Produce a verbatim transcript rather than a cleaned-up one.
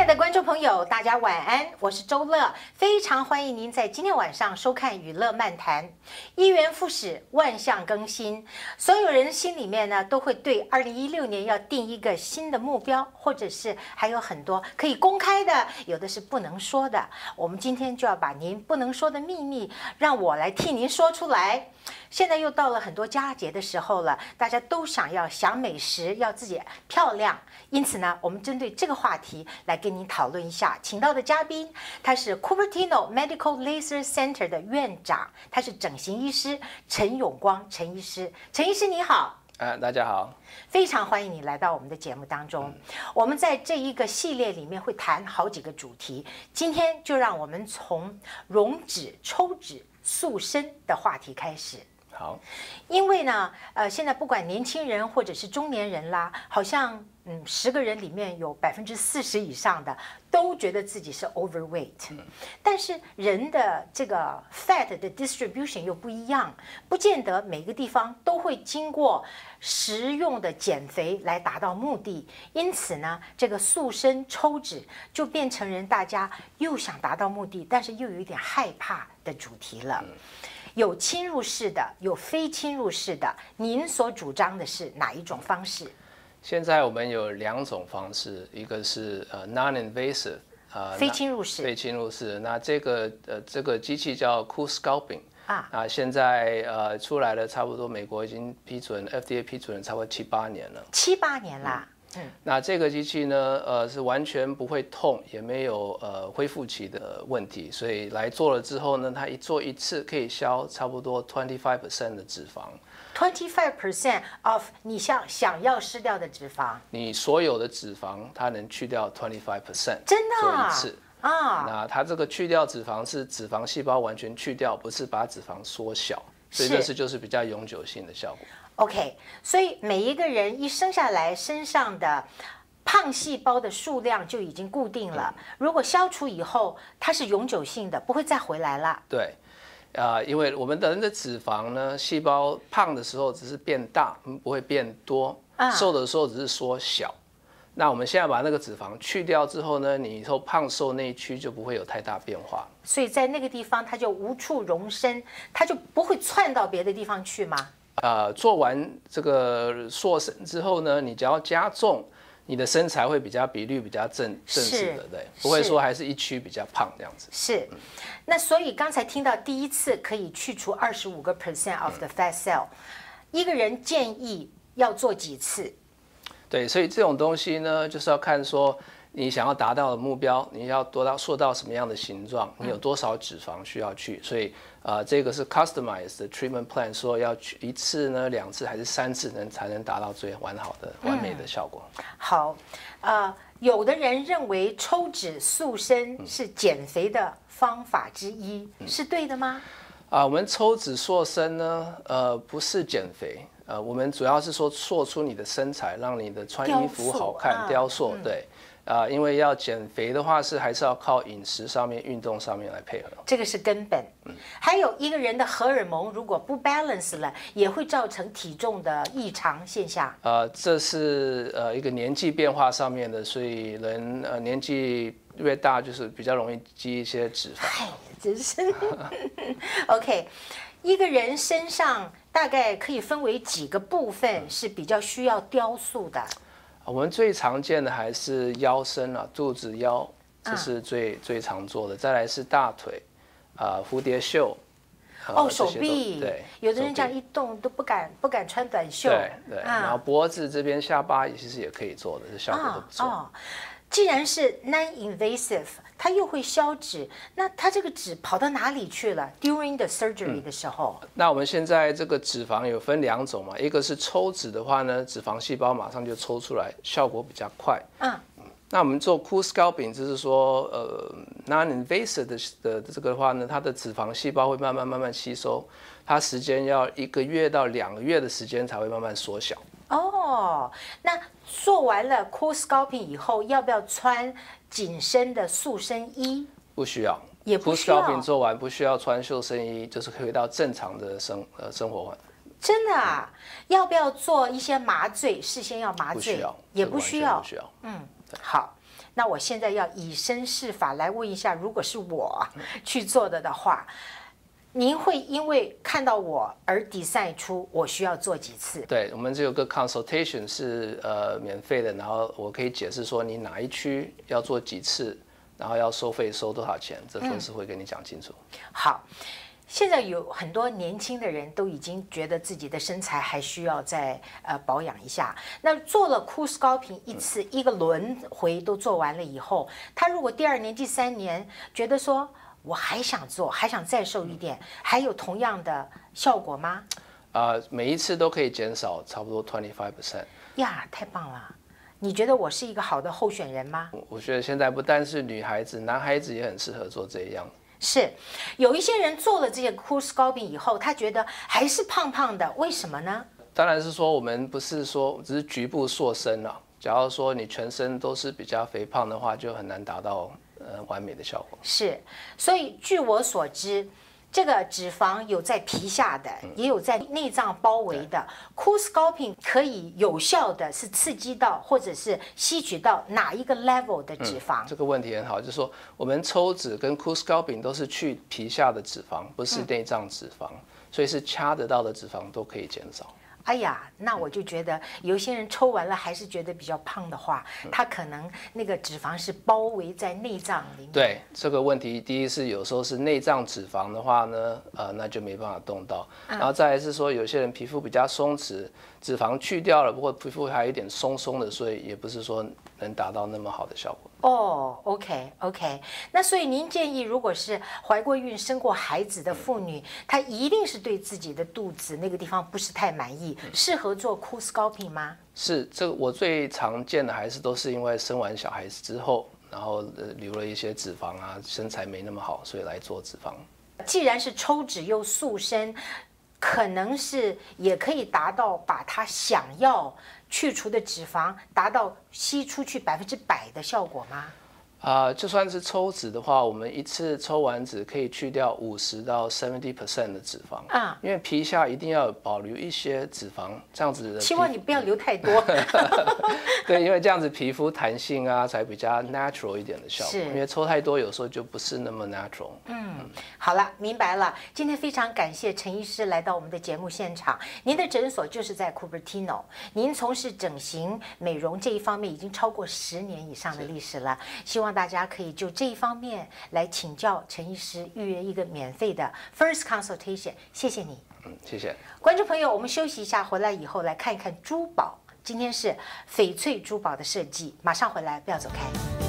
爱的观众朋友，大家晚安，我是周乐，非常欢迎您在今天晚上收看《娱乐漫谈》。一元复始，万象更新，所有人心里面呢都会对二零一六年要定一个新的目标，或者是还有很多可以公开的，有的是不能说的。我们今天就要把您不能说的秘密，让我来替您说出来。现在又到了很多佳节的时候了，大家都想要享美食，要自己漂亮。因此呢，我们针对这个话题来跟您讨论一下。请到的嘉宾，他是 Cupertino Medical Laser Center 的院长，他是整形医师陈永光陈医师。陈医师你好。 啊，大家好， 非常欢迎你来到我们的节目当中。嗯、我们在这一个系列里面会谈好几个主题，今天就让我们从溶脂、抽脂、塑身的话题开始。 好， 因为呢，呃，现在不管年轻人或者是中年人啦，好像嗯，十个人里面有百分之四十以上的都觉得自己是 overweight，、嗯、但是人的这个 fat 的 distribution 又不一样，不见得每个地方都会经过食用的减肥来达到目的，因此呢，这个塑身抽脂就变成人大家又想达到目的，但是又有一点害怕的主题了。嗯，有侵入式的，有非侵入式的，您所主张的是哪一种方式？ 现在我们有两种方式，一个是呃 non-invasive， 呃非侵入式， 非侵入式。那这个呃这个机器叫 Cool Scalping 啊， 啊现在呃出来了，差不多美国已经批准 F D A 批准了差不多七八年了， 七八年啦。嗯， 那这个机器呢，呃，是完全不会痛，也没有呃恢复期的问题，所以来做了之后呢，它一做一次可以消差不多 twenty-five percent 的脂肪。 twenty-five percent of 你想想要失掉的脂肪， 你所有的脂肪它能去掉 twenty-five percent， 真的做一次啊。 那它这个去掉脂肪是脂肪细胞完全去掉，不是把脂肪缩小，所以这是就是比较永久性的效果。 OK， 所以每一个人一生下来身上的胖细胞的数量就已经固定了，嗯、如果消除以后，它是永久性的，不会再回来了。 对，啊、呃，因为我们的人的脂肪呢，细胞胖的时候只是变大，不会变多；啊、瘦的时候只是缩小。那我们现在把那个脂肪去掉之后呢，你以后胖瘦那一区就不会有太大变化。 所以在那个地方它就无处容身，它就不会窜到别的地方去吗？ 呃，做完这个塑身之后呢，你只要加重，你的身材会比较比率比较正正式的，对，不会说还是一区比较胖这样子。 是，嗯、那所以刚才听到第一次可以去除二十五个 percent of the fat cell，、嗯、一个人建议要做几次？ 对，所以这种东西呢，就是要看说你想要达到的目标，你要多到塑到什么样的形状，你有多少脂肪需要去，所以。呃，这个是 customized 的 treatment plan， 说要去一次呢、两次还是三次能才能达到最完好的、完美的效果。 嗯、好，呃，有的人认为抽脂塑身是减肥的方法之一，嗯、是对的吗？ 啊、呃，我们抽脂塑身呢，呃，不是减肥，呃，我们主要是说塑出你的身材，让你的穿衣服好看，雕塑，啊、对。啊、呃，因为要减肥的话，是还是要靠饮食上面、运动上面来配合， 这个是根本。嗯，还有一个人的荷尔蒙如果不 balance 了，也会造成体重的异常现象。 呃，这是呃一个年纪变化上面的，所以人呃年纪越大，就是比较容易积一些脂肪。 哎，真是。OK， 一个人身上大概可以分为几个部分是比较需要雕塑的。 我们最常见的还是腰身啊，肚子腰，这是最、啊、最常做的。再来是大腿，啊、呃，蝴蝶袖。 哦，手臂。 对， 有的人这样一动都不敢不敢穿短袖。 对对，啊、然后脖子这边、下巴其实也可以做的，这效果都不错。 哦，既然是 non-invasive， 它又会消脂，那它这个脂跑到哪里去了 ？During the surgery 的时候、 嗯，那我们现在这个脂肪有分两种嘛，一个是抽脂的话呢，脂肪细胞马上就抽出来，效果比较快。嗯，那我们做 Cool Scalping， 就是说，呃 ，non-invasive 的的这个的话呢，它的脂肪细胞会慢慢慢慢吸收，它时间要一个月到两个月的时间才会慢慢缩小。 哦，那做完了 Cool Scalping 以后，要不要穿紧身的塑身衣？ 不需要， 也不需要。 Cool Scalping 做完不需要穿塑身衣，就是回到正常的生呃生活环。 真的啊？嗯、要不要做一些麻醉？事先要麻醉？ 不需要， 也不需要。 不需要。 嗯，好。 那我现在要以身试法来问一下，如果是我去做的的话，您会因为看到我而 decide 出我需要做几次？ 对，我们这有个 consultation 是呃免费的，然后我可以解释说你哪一区要做几次，然后要收费收多少钱，这都是会跟你讲清楚。 嗯、好。现在有很多年轻的人都已经觉得自己的身材还需要再呃保养一下。那做了 CoolSculpting 一次、嗯、一个轮回都做完了以后，他如果第二年、第三年觉得说我还想做，还想再瘦一点，嗯、还有同样的效果吗？ 啊、呃，每一次都可以减少差不多 twenty-five percent。 呀，太棒了！你觉得我是一个好的候选人吗？ 我觉得现在不但是女孩子，男孩子也很适合做这样。 是，有一些人做了这些 CoolSculpting 以后，他觉得还是胖胖的，为什么呢？ 当然是说我们不是说只是局部塑身了。假如说你全身都是比较肥胖的话，就很难达到呃完美的效果。 是，所以据我所知，这个脂肪有在皮下的，也有在内脏包围的。CoolSculpting 可以有效的是刺激到或者是吸取到哪一个 level 的脂肪？ 嗯、这个问题很好，就是说我们抽脂跟 CoolSculpting 都是去皮下的脂肪，不是内脏脂肪，嗯、所以是掐得到的脂肪都可以减少。 哎呀，那我就觉得有些人抽完了还是觉得比较胖的话，他可能那个脂肪是包围在内脏里面。 对这个问题，第一是有时候是内脏脂肪的话呢，呃，那就没办法动到。然后再来是说，有些人皮肤比较松弛，脂肪去掉了，不过皮肤还有一点松松的，所以也不是说能达到那么好的效果。 哦 ，OK OK， 那所以您建议，如果是怀过孕、生过孩子的妇女，她一定是对自己的肚子那个地方不是太满意，适合做 CoolSculpting 吗？ 是，这个我最常见的还是都是因为生完小孩子之后，然后呃留了一些脂肪啊，身材没那么好，所以来做脂肪。 既然是抽脂又塑身，可能是也可以达到把他想要去除的脂肪达到吸出去百分之百的效果吗？ 啊、呃，就算是抽脂的话，我们一次抽完脂可以去掉五十到 seventy percent 的脂肪啊，因为皮下一定要保留一些脂肪，这样子的。 希望你不要留太多。 对，因为这样子皮肤弹性啊才比较 natural 一点的效果。因为抽太多有时候就不是那么 natural。 嗯，好了，明白了。今天非常感谢陈医师来到我们的节目现场。您的诊所就是在 Cupertino， 您从事整形美容这一方面已经超过十年以上的历史了。希望大家可以就这一方面来请教陈医师，预约一个免费的 First Consultation。谢谢你。 嗯，谢谢。 观众朋友，我们休息一下，回来以后来看一看珠宝。今天是翡翠珠宝的设计，马上回来，不要走开。